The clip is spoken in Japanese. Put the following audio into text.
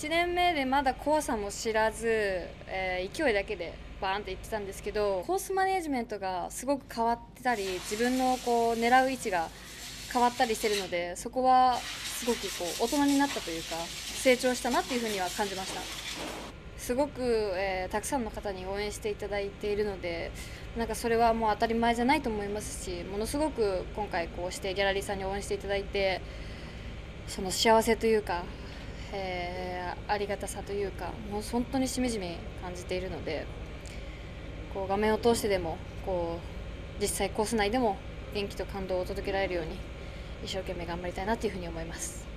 1年目でまだ怖さも知らず、勢いだけでバーンっていってたんですけど、コースマネジメントがすごく変わってたり、自分のこう狙う位置が変わったりしてるので、そこはすごくこう大人になったというか成長したなっていうふうには感じました。すごく、たくさんの方に応援していただいているので、なんかそれはもう当たり前じゃないと思いますし、ものすごく今回こうしてギャラリーさんに応援していただいて、その幸せというか、ありがたさというか、もう本当にしみじみ感じているので、こう画面を通してでもこう実際コース内でも元気と感動を届けられるように一生懸命頑張りたいなというふうに思います。